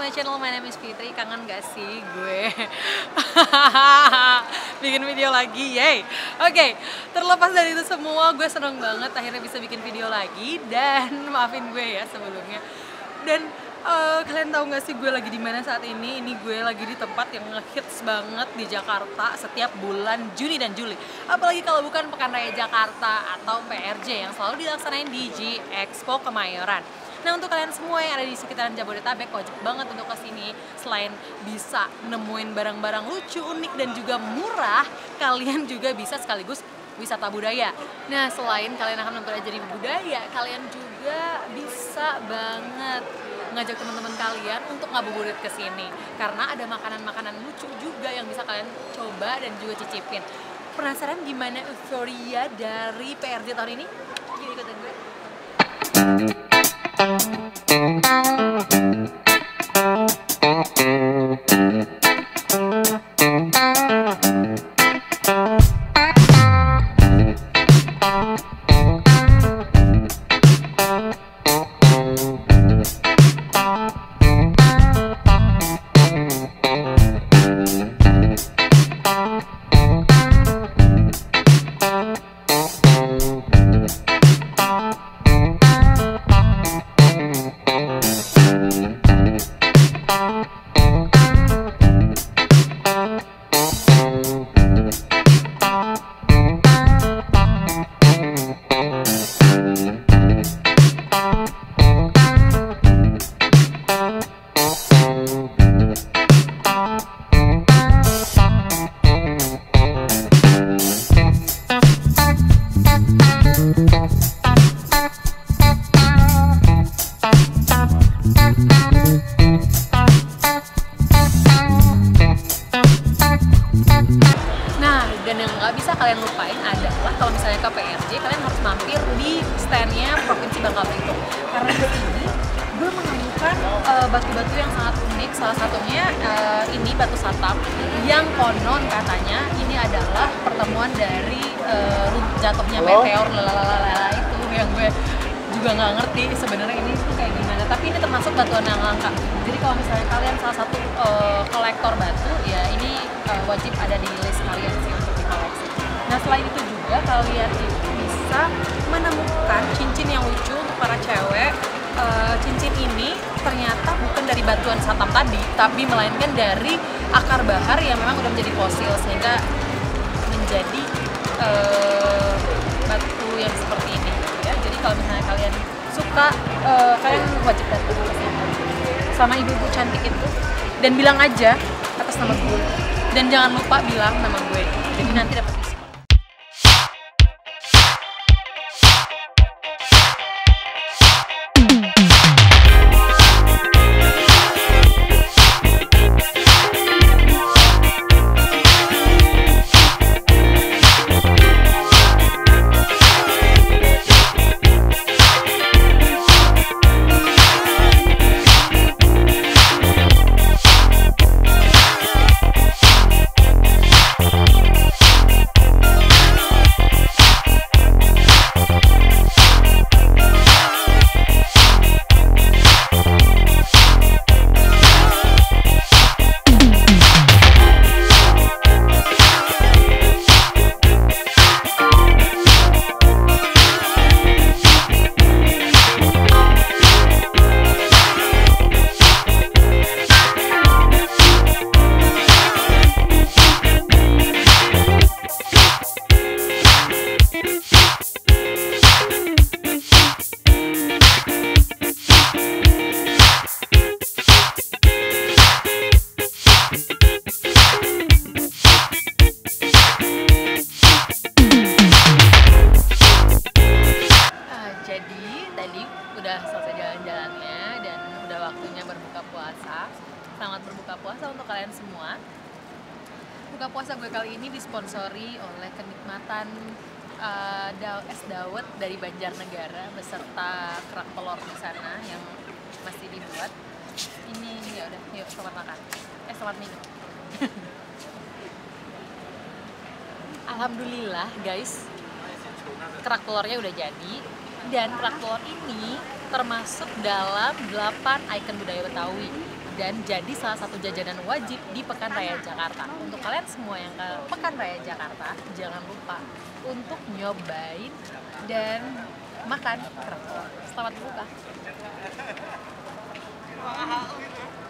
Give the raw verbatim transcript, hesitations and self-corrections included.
my channel, my name is Fitri. Kangen gak sih gue bikin video lagi, yay. Oke, okay, terlepas dari itu semua, gue seneng banget akhirnya bisa bikin video lagi. Dan maafin gue ya sebelumnya. Dan uh, kalian tahu gak sih gue lagi di mana saat ini? Ini gue lagi di tempat yang ngehits banget di Jakarta setiap bulan Juni dan Juli. Apalagi kalau bukan Pekan Raya Jakarta atau P R J yang selalu dilaksanain di G-Expo Kemayoran. Nah, untuk kalian semua yang ada di sekitaran Jabodetabek, wajib banget untuk kesini. Selain bisa nemuin barang-barang lucu, unik, dan juga murah, kalian juga bisa sekaligus wisata budaya. Nah, selain kalian akan mempelajari budaya, kalian juga bisa banget ngajak teman-teman kalian untuk ngabuburit ke sini. Karena ada makanan-makanan lucu juga yang bisa kalian coba dan juga cicipin. Penasaran gimana euforia dari P R J tahun ini? Yuk ikutin gue. Nggak bisa kalian lupain adalah kalau misalnya ke P R J, kalian harus mampir di standnya Provinsi Bangka Belitung. Karena di sini gue menemukan uh, batu-batu yang sangat unik. Salah satunya uh, ini batu satam yang konon katanya ini adalah pertemuan dari uh, jatuhnya meteor lalalala itu yang gue juga nggak ngerti sebenarnya ini tuh kayak gimana. Tapi ini termasuk batuan yang langka. Jadi kalau misalnya kalian salah satu uh, kolektor batu, ya ini uh, wajib ada di list kalian sih untuk dikoleksi. Nah, selain itu juga kalian itu bisa menemukan cincin yang lucu untuk para cewek. Uh, cincin ini ternyata bukan dari batuan satam tadi, tapi melainkan dari akar bahar yang memang udah menjadi fosil sehingga menjadi uh, batu yang seperti ini. Ya, jadi kalau misalnya kalian suka, uh, kalian wajib datang ke sini sama ibu-ibu cantik itu dan bilang aja atas nama gue. Dan jangan lupa bilang nama gue. Jadi nanti dapat diskon. Udah selesai jalan-jalannya dan udah waktunya berbuka puasa. Selamat berbuka puasa untuk kalian semua. Buka puasa gue kali ini disponsori oleh kenikmatan uh, es dawet dari Banjarnegara beserta kerak telur di sana yang masih dibuat. Ini ya udah, yuk selamat makan. Eh selamat minum. Alhamdulillah guys, kerak telurnya udah jadi. Dan kerak telur ini termasuk dalam delapan ikon budaya Betawi. dan jadi salah satu jajanan wajib di Pekan Raya Jakarta. Untuk kalian semua yang ke Pekan Raya Jakarta, jangan lupa untuk nyobain dan makan kerak telur. Selamat berbuka.